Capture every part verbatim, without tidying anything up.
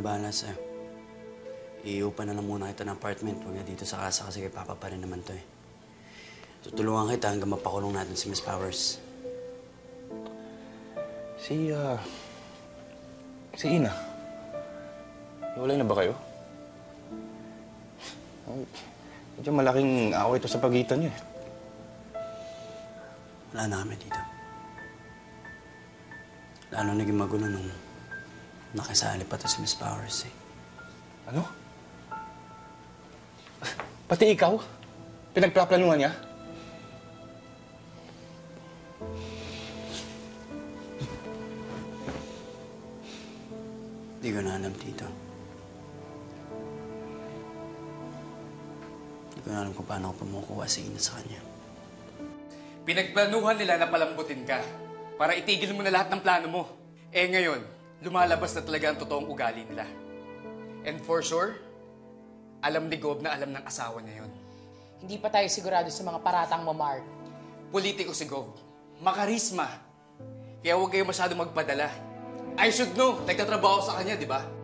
na bahala sa'yo. Iupa na lang muna kita ng apartment. Huwag na dito sa casa kasi kay Papa pa rin naman to eh. Tutulungan kita hanggang mapakulong natin si Miss Powers. Si, ah... Uh, si Ina. Hiwalay na ba kayo? Oh, medyo malaking away ito sa pagitan niyo eh. Wala na kami dito. Lalo naging magulo nung nakisali pa to si Miss Powers eh. Ano? Pati ikaw? Pinagplaplanuhan niya? Hindi ko na alam, Tito. Hindi ko na alam kung paano ako pumukuha si Ina sa kanya. Pinagplanuhan nila na palambutin ka para itigil mo na lahat ng plano mo. Eh ngayon, lumalabas na talaga ang totoong ugali nila. And for sure, alam ni Gob na alam ng asawa niya yun. Hindi pa tayo sigurado sa mga paratang mo, Mark. Politiko si Gob. Makarisma. Kaya huwag kayo masyado magpadala. I should know. Nagtatrabaho sa kanya, di ba?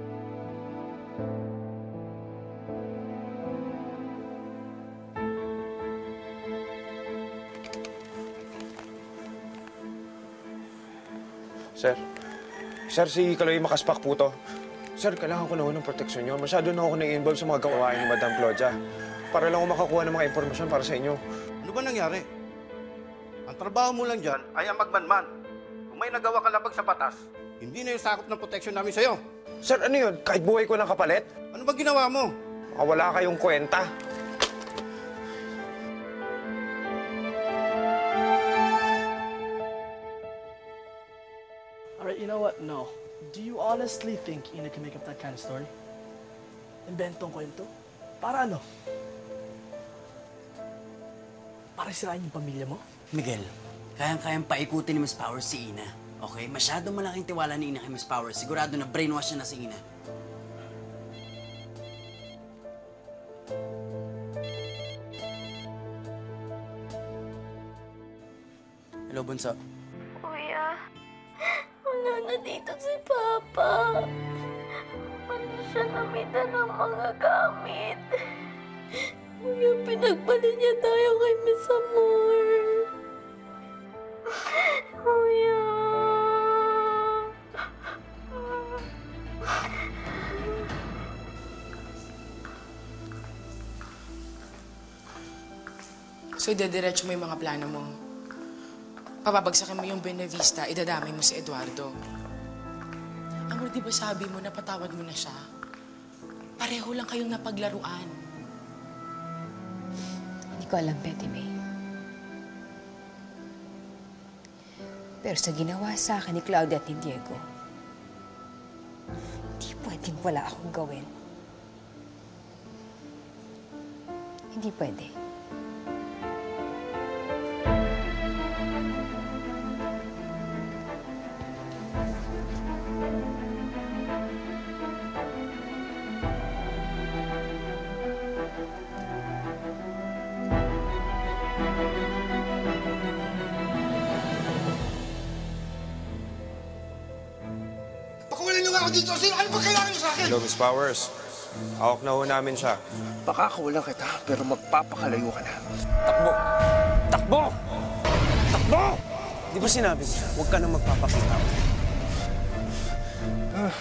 Sir. Sir, si Kaloy Makaspak po to. Sir, kailangan ko na ng proteksyon nyo. Masyado na ako na-involve sa mga gawain ni Madam Claudia. Para lang ako makakuha ng mga impormasyon para sa inyo. Ano ba nangyari? Ang trabaho mo lang dyan ay ang magmanman. Kung may nagawa ka labag sa batas, hindi na yung sakop ng proteksyon namin sa'yo. Sir, ano yun? Kahit buhay ko ng kapalit? Ano ba ginawa mo? Baka wala kayong kwenta. Alright, you know what? No. Do you honestly think Ina can make up that kind of story? Inventong kwento? Para ano? Para sirain yung pamilya mo? Miguel, kayang-kayang paikutin ni Miss Powers si Ina. Okay? Masyado malaking tiwala ni Ina kay Miss Powers. Sigurado na brainwash niya na si Ina. Hello, Bunso. Kuya, wala na dito si Papa. Wala siya namita ng mga gamit. Kuya, pinagbali niya tayo kay Miss Amor. Kuya. So, idediretso mo yung mga plano mo. Papabagsakin mo yung Benavista, idadamay mo si Eduardo. Amor, di ba sabi mo, napatawad mo na siya? Pareho lang kayong napaglaruan. Hindi ko alam, Betty May. Pero sa ginawa sa akin ni Claudia at ni Diego, hindi pwedeng wala akong gawin. Hindi pwede. Pakuwalin niyo nga ako dito. Sino? Ano ba kailangan niyo sa akin? Hello, Miss Powers. Hawak na ho namin siya. Pakakawalan kita, pero magpapakalayo ka na. Takbo! Takbo! Takbo! Di ba sinabi mo, huwag ka nang magpapakita. Ah.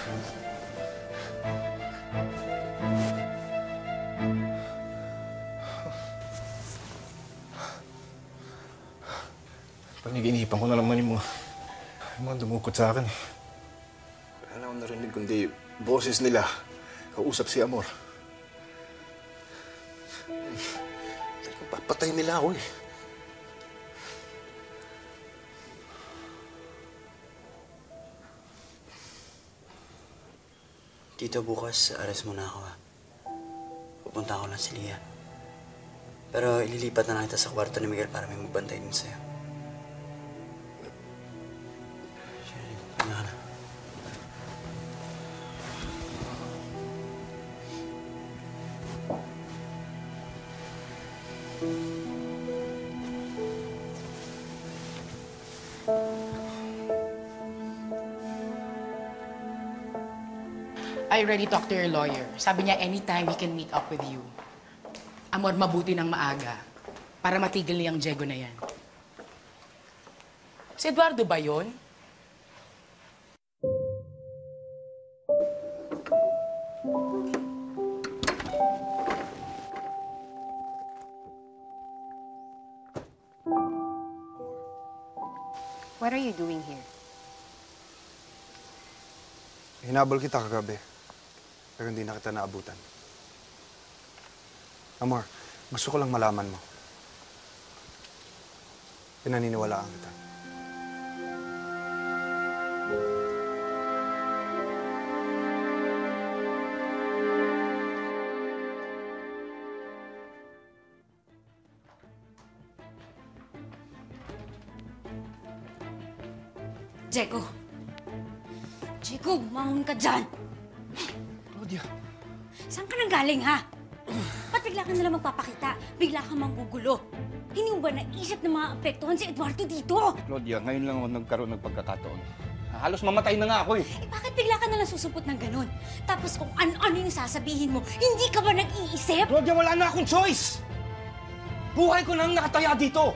Paniginipan ko na naman yung mga, yung mga dumukot sa akin. Wala na akong narinig kundi boses nila. Kausap si Amor. Talagang papatay nila ako eh. Tito, bukas, aras muna ako ha. Pupunta ako lang si Lia. Pero ililipat na lang kita sa kwarto ni Miguel para may magbantay din sa'yo. Sige, ano ka na? I already talked to your lawyer. Sabi niya anytime he can meet up with you. Amor, mabuti ng maaga para matigil niyang Diego na yan. Si Eduardo ba yun? What are you doing here? Hinabol kita kagabi, pero hindi na kita naabutan. Amor, gusto ko lang malaman mo. Pinaniniwalaan kita. Diego! Diego, bumangon ka dyan! Claudia. Saan ka nang galing, ha? Ba't bigla ka nalang magpapakita? Bigla ka manggugulo? Hindi mo ba naisip na mga apektuhan si Eduardo dito? Claudia, ngayon lang ako nagkaroon ng pagkakataon. Halos mamatay na nga ako eh. Eh, bakit bigla ka nalang susupot ng ganun? Tapos kung ano-ano yung sasabihin mo, hindi ka ba nag-iisip? Claudia, wala na akong choice! Buhay ko nang nakataya dito!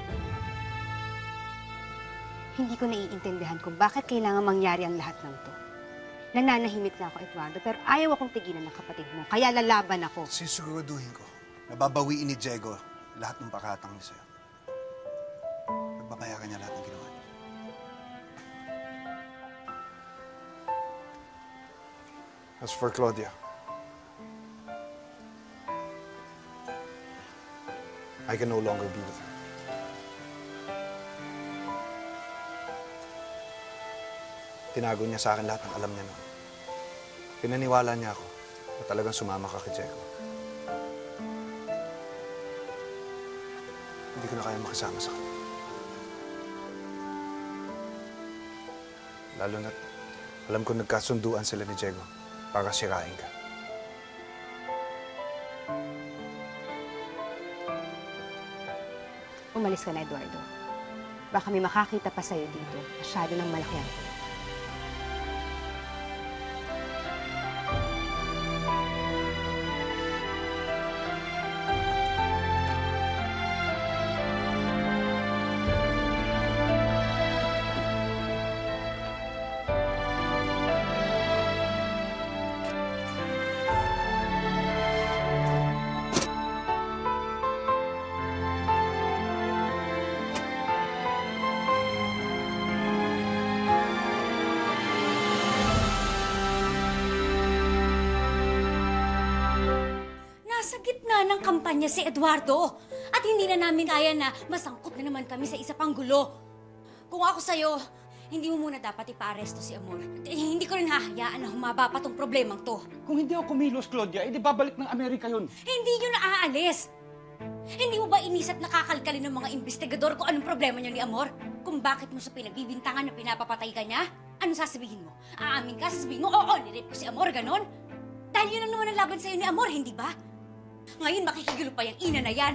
Hindi ko naiintindihan kung bakit kailangan mangyari ang lahat ng to. Nananahimik na ako, Eduardo, pero ayaw akong tigilan ng kapatid mo, kaya lalaban ako. Sisiguraduhin ko na babawiin ni Diego lahat ng pakatang niya sa'yo. Pagbabayaran niya lahat ng ginawa niya. As for Claudia, I can no longer be with her. Tinago niya sa akin lahat ng alam niya noon. Pinaniwala niya ako na talagang sumama ka kay Diego. Hindi ko na kaya makasama sa kanya. Lalo na't alam ko nagkasunduan sila ni Diego para sirain ka. Umalis ka na, Eduardo. Baka may makakita pa sa'yo dito. Masyado ng malaki ang kulit. Nasa gitna ng kampanya si Eduardo. At hindi na namin kaya na masangkot na naman kami sa isa pang gulo. Kung ako sa'yo, hindi mo muna dapat ipa-aresto si Amor. At hindi ko rin hahayaan na humaba pa tong problemang to. Kung hindi ako kumilos, Claudia, edi babalik ng Amerika yun. Hindi yun naaalis. Hindi mo ba inisip na kakalkalin ng mga investigador kung anong problema niya ni Amor? Kung bakit mo siya pinagbibintangan na pinapapatay ka niya? Ano sasabihin mo? Aamin ka, sasabihin mo, oo, nirip ko si Amor, ganon? Dahil yun ang naman ang laban sa'yo ni Amor, hindi ba? Ngayon makikigulo pa yung ina na yan.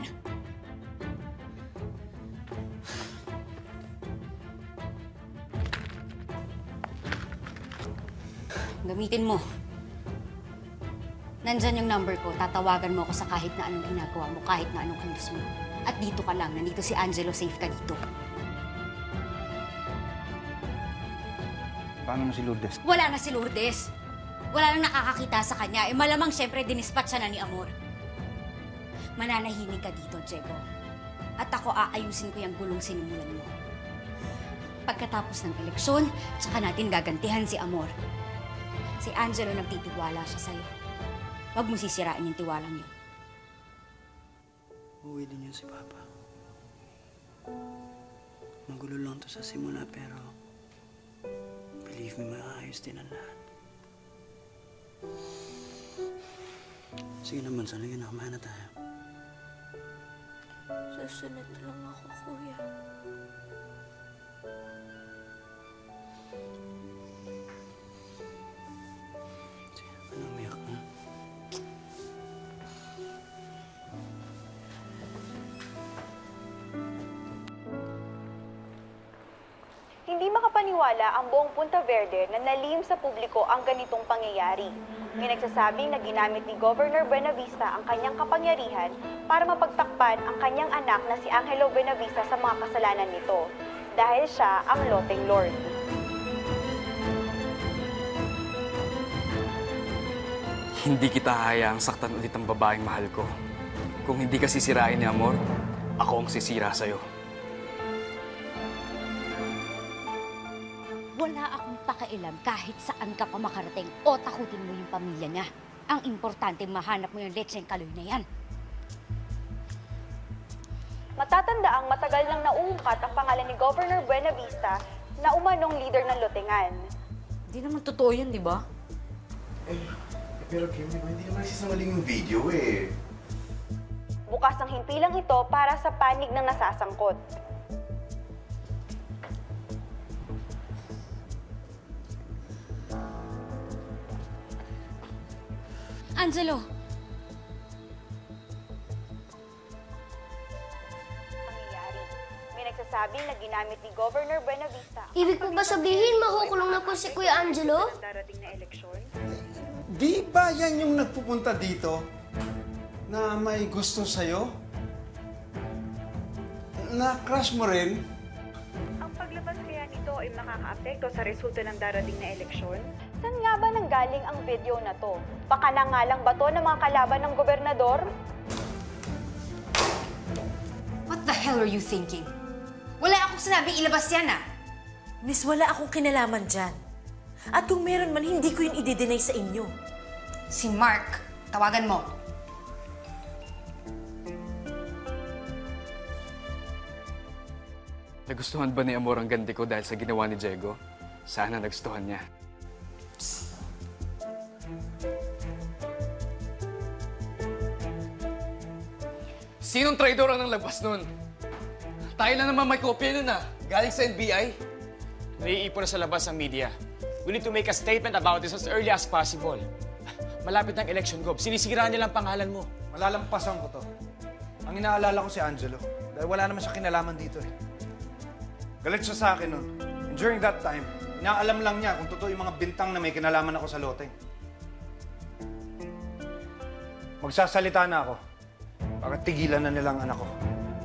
Gamitin mo. Nandyan yung number ko. Tatawagan mo ako sa kahit na anong ginagawa mo, kahit na anong kilos mo. At dito ka lang. Nandito si Angelo. Safe ka dito. Paano na si Lourdes? Wala na si Lourdes. Wala nang nakakakita sa kanya. Eh malamang siyempre dinispat siya na ni Amor. Mananahimik ka dito, Diego. At ako aayusin ko yung gulong sinimulan mo. Pagkatapos ng eleksyon, tsaka natin gagantihan si Amor. Si Angelo nagtitiwala siya sa'yo. Huwag mo sisirain yung tiwalang yun. Uwi din yun si Papa. Magulo lang to sa simula pero believe me, maayos din ang lahat. Sige naman, sana na kumain na tayo. Susunod lang ako, kuya. Ano, umiyak ka? Hindi makapaniwala ang buong Punta Verde na nalihim sa publiko ang ganitong pangyayari. May nagsasabing na ginamit ni Governor Buenavista ang kanyang kapangyarihan para mapagtakpan ang kanyang anak na si Angelo Buenavista sa mga kasalanan nito, dahil siya ang loteng lord. Hindi kita hayaang saktan ulit ang babaeng mahal ko. Kung hindi ka sisirain ni Amor, ako ang sisira sa'yo. Wala akong pakialam kahit saan ka pa makarating o takutin mo yung pamilya niya. Ang importante, mahanap mo yung lecheng kaloy na yan. Matatandaang matagal nang nauungkat ang pangalan ni Governor Buenavista na umanong leader ng Lotengan. Hindi naman totoo yun, di ba? Eh, pero Kim, hindi naman sisangaling yung video eh. Bukas ang himpilang ito para sa panig ng nasasangkot. Angelo! Pangyayari. May nagsasabing na ginamit ni Governor Buenavista. Ibig po ba sabihin makukulong na po si Kuya Angelo? Darating na eleksyon. Di ba yan yung nagpupunta dito na may gusto sa'yo? Na-crush mo rin? Ang paglabas kaya nito ay makakaapekto sa resulta ng darating na eleksyon? Saan nga ba nanggaling ang video na to? Pakanangalang ba to ng mga kalaban ng gobernador? What the hell are you thinking? Wala akong sinabing ilabas yan, ah! Miss, wala akong kinalaman dyan. At kung meron man, hindi ko yun i-deny sa inyo. Si Mark, tawagan mo. Nagustuhan ba ni Amor ang ganti ko dahil sa ginawa ni Diego? Sana nagustuhan niya. Sinong traidor ang naglabas nun? Tayo lang naman may kopya nun ah. Galing sa N B I. Naiipon na sa labas ang media. We need to make a statement about this as early as possible. Malapit ng election, Gob. Sinisira nila ang pangalan mo. Malalampasan ko to. Ang inaalala ko si Angelo. Dahil wala naman siya kinalaman dito eh. Galit siya sa akin nun. And during that time, inaalam lang niya kung totoo yung mga bintang na may kinalaman ako sa lote. Magsasalita na ako. Para tigilan na nilang anak ko.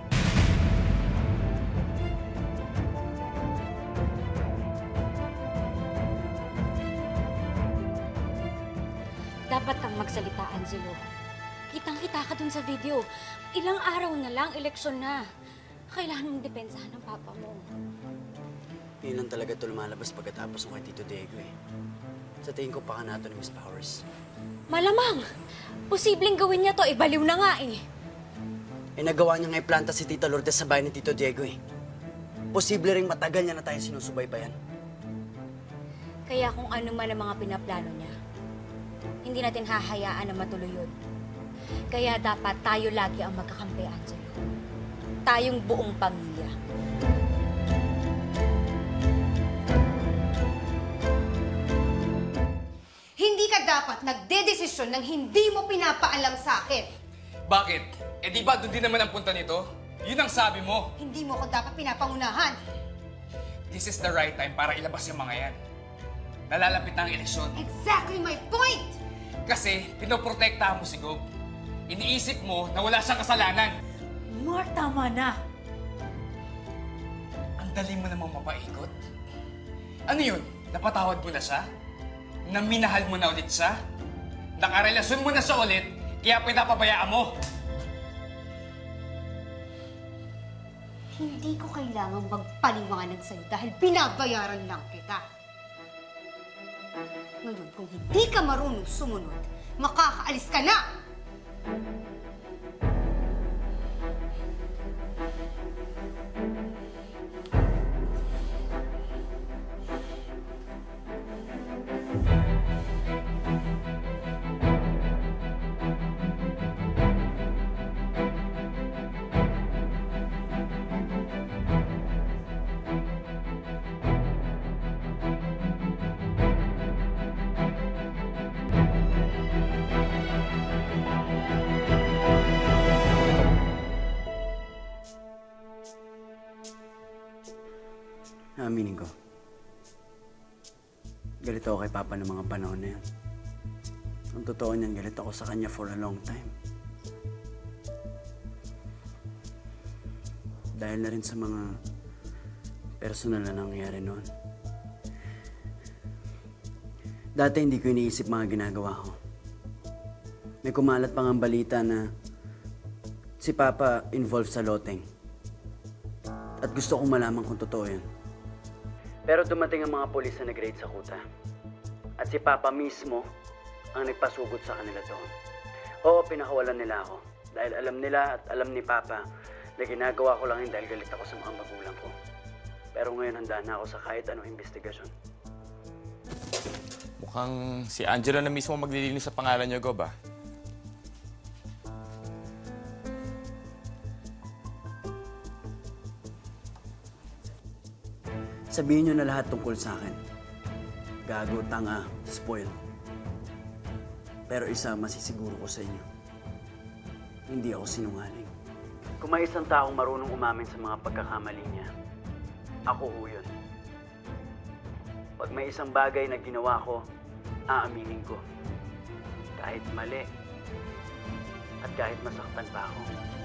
Dapat kang magsalita, Angelo. Kitang-kita ka dun sa video. Ilang araw na lang, eleksyon na. Kailangan mong depensahan ng papa mo. Hindi lang talaga ito lumalabas pagkatapos ng kay Tito Diego eh. Sa tingin ko pa ka nato ni Miss Powers. Malamang! Posibleng gawin niya to, eh, baliw na nga eh. Eh nagawa niya nga iplanta si Tita Lourdes sa bahay ni Tito Diego eh. Posible ring matagal niya na tayong sinusubaybayan. Kaya kung ano man ang mga pinaplano niya, hindi natin hahayaan na matuloy yun. Kaya dapat tayo lagi ang magkakampi, Angelo. Tayong buong pamilya. Hindi ka dapat nagdedesisyon nang hindi mo pinapaalam sa akin. Bakit? Eh di ba doon din naman ang punta nito? Yun ang sabi mo. Hindi mo ako dapat pinapangunahan. This is the right time para ilabas yung mga yan. Nalalapit na ang eleksyon. Exactly my point! Kasi pinoprotektahan mo si Gob. Iniisip mo na wala siyang kasalanan. Mark, tama na. Ang dali mo namang mapaikot. Ano yun? Napatawad mo na siya? Na minahal mo na ulit siya? Nakarelasyon mo na siya ulit, kaya pinapabayaan mo? Hindi ko kailangang magpaliwanag sa'yo dahil binabayaran lang kita. Ngayon, kung hindi ka marunong sumunod, makakaalis ka na! Aminin ko, galit ako kay Papa ng mga panahon na yun. Ang totoo niyan, galit ako sa kanya for a long time. Dahil na rin sa mga personal na nangyayari noon. Dati hindi ko iniisip mga ginagawa ko. May kumalat pang ang balita na si Papa involved sa loteng. At gusto kong malaman kung totoo yun. Pero dumating ang mga polis na nag-raid sa kuta. At si Papa mismo ang nagpasugod sa kanila doon. Oo, pinakawalan nila ako. Dahil alam nila at alam ni Papa na ginagawa ko lang yun dahil galit ako sa mga magulang ko. Pero ngayon handa na ako sa kahit anong investigasyon. Mukhang si Angelo na mismo maglilinis sa pangalan niyo, Gob, ah. Sabihin niyo na lahat tungkol sa akin. Gago, tanga, spoil. Pero isa masisiguro ko sa inyo. Hindi ako sinungaling. Kung may isang taong marunong umamin sa mga pagkakamali niya, ako ho yun. Pag may isang bagay na ginawa ko, aaminin ko. Kahit mali. At kahit masaktan pa ako.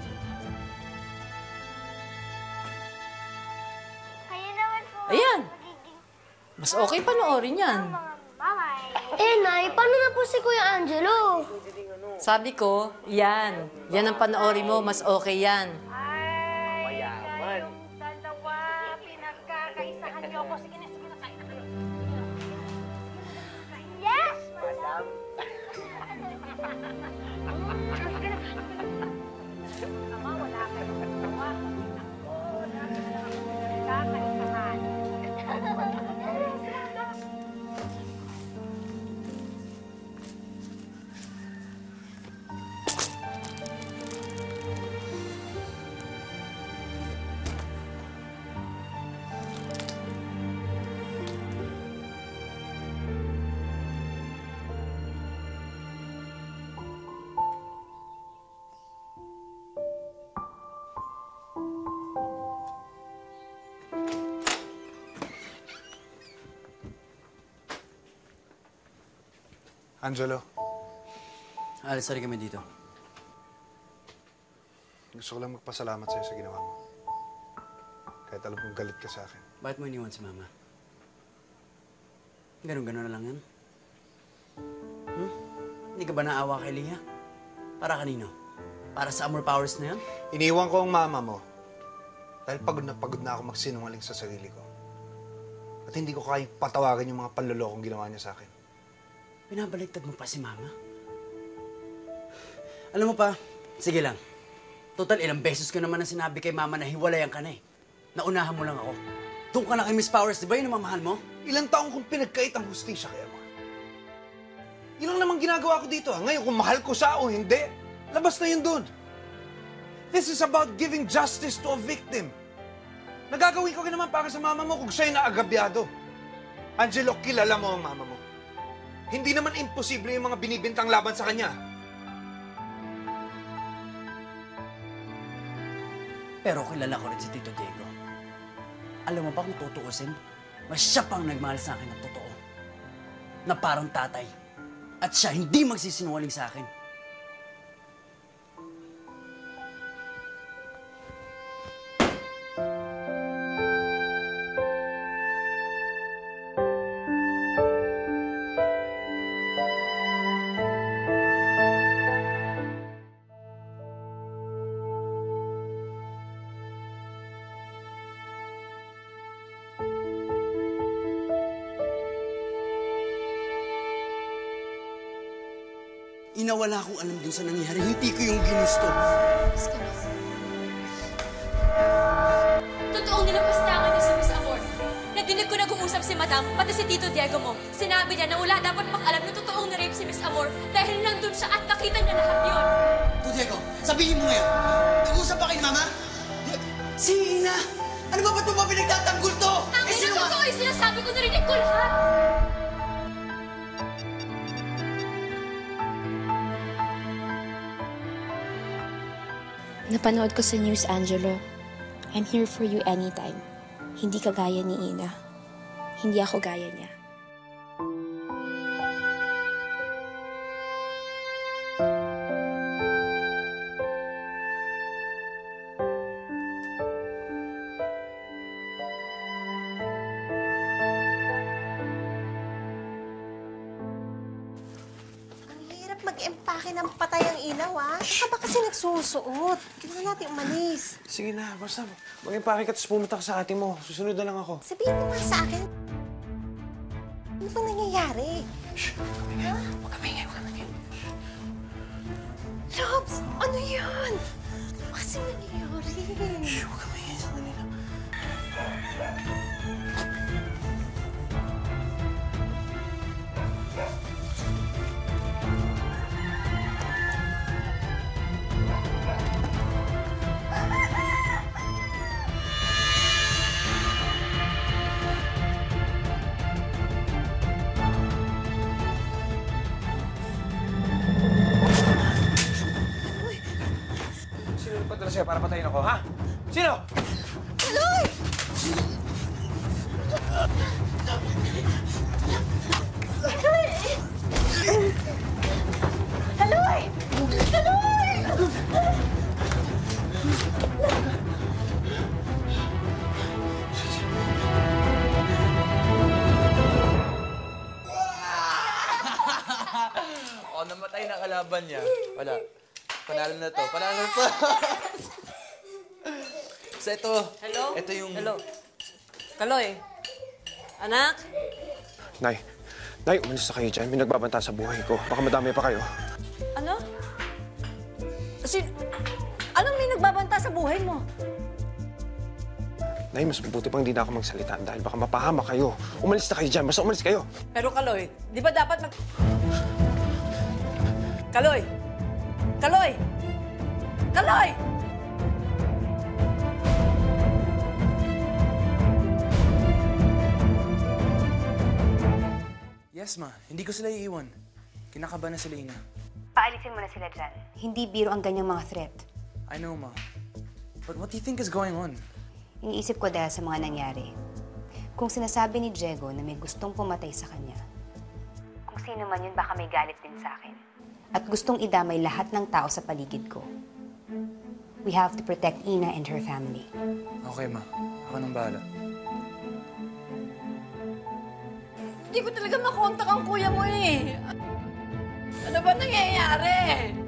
Ayan! Mas okay panoorin yan. Eh, Nay, paano na po si Kuya Angelo? Sabi ko, yan. Yan ang panoorin mo, mas okay yan. Mayaman. Dalawa, pinagkakaisahan niyo ako. Sige na, sige na, kain na kayo. Yes! Madam. Ama, wala kayong nagawa. Oo, nakakaisahan. Angelo, Alis na rin kami dito. gusto ko lang magpasalamat sa'yo sa ginawa mo. Kahit alam kong galit ka sa akin. Bakit mo iniwan si Mama? Ganun-ganun na lang yan. Hmm? Hindi ka ba naawa kay Leah? Para kanino? Para sa Amor Powers na yan? Iniwan ko ang mama mo dahil pagod na pagod na ako magsinungaling sa sarili ko. At hindi ko kayang patawagan yung mga panlolokong ginawa niya sa akin. Pinabaliktad mo pa si Mama? Alam mo pa, sige lang. Total, ilang beses ko naman na sinabi kay Mama na hiwalayan ka na eh. Naunahan mo lang ako. Doon ka na kay Miss Powers, di ba yun ang mamahal mo? Ilang taong kong pinagkait ang hustisya kay Amor. Yun lang naman ginagawa ko dito. Ha? Ngayon, kung mahal ko siya o hindi, labas na yun doon. This is about giving justice to a victim. Nagagawin ko rin naman para sa mama mo kung siya'y naagabyado. Angelo, kilala mo ang mama mo. Hindi naman imposible yung mga binibintang laban sa kanya. Pero kilala ko rin si Tito Diego. Alam mo ba kung tutuusin? Mas siya pang nagmahal sa akin ng totoo. Na parang tatay. At siya hindi magsisinungaling sa akin. Inawala akong alam dun sa nangyari. Hindi ko yung ginusto. Totoong nilapastangan niyo si Miss Amor. Nadinig ko nag-uusap si Madam, pati si Tito Diego mo. Sinabi niya na wala dapat pang-alam na totoong na-rape si Miss Amor dahil nandun siya at nakita niya lahat yun. Tito Diego, sabihin mo ngayon. Nag-uusap pa kayo ni Mama? Si Ina! Ano ba ba't mo ba pinagtatanggol to? Ang eh, ina totoo yung sinasabi ko, narinig ko lahat. Napanood ko sa news, Angelo. I'm here for you anytime. Hindi ka gaya ni Ina. Hindi ako gaya niya. mag-empake ng patay ang ilaw, ah. Baka ba kasi nagsusuot? Kailangan natin umalis. Sige na, basta mag-impake ka tapos pumunta ka sa ate mo. Susunod na lang ako. Sabihin mo nga sa akin. Ano ba nangyayari? Shh! Ha? Huwag ka maingay, huwag ka maingay. Lobs, ano yan? Ano ba kasi nangyayari? Shh! Huwag ka maingay, sandali lang. Sino nagpadala sa'yo para patayin ako, ha? Sino? Kaloy! Kaloy! Kaloy! O, namatay na kalaban niya. Wala. Panalo na to. Panalo na to. So, ito. Hello? Ito yung... Hello? Kaloy? Anak? Nay, Nay, umalis na kayo dyan. May nagbabanta sa buhay ko. Baka madami pa kayo. Ano? Sin... Anong may nagbabanta sa buhay mo? Nay, mas mabuti pang hindi na ako magsalita dahil baka mapahama kayo. Umalis na kayo dyan. Basta umalis kayo. Pero Kaloy, di ba dapat mag... Kaloy! Kaloy! Kaloy! Yes, ma. Hindi ko sila iiwan. Kinakabahan na sila, Ina. Paalisin mo na sila dyan. Hindi biro ang ganyang mga threat. I know, ma. But what do you think is going on? Iniisip ko dahil sa mga nangyari. Kung sinasabi ni Diego na may gustong pumatay sa kanya, kung sino man yun, baka may galit din sa akin. At gustong idamay lahat ng tao sa paligid ko. We have to protect Ina and her family. Okay, ma. Ako nang bahala. Hindi ko talaga makontak ang kuya mo eh. Ano ba nangyayari?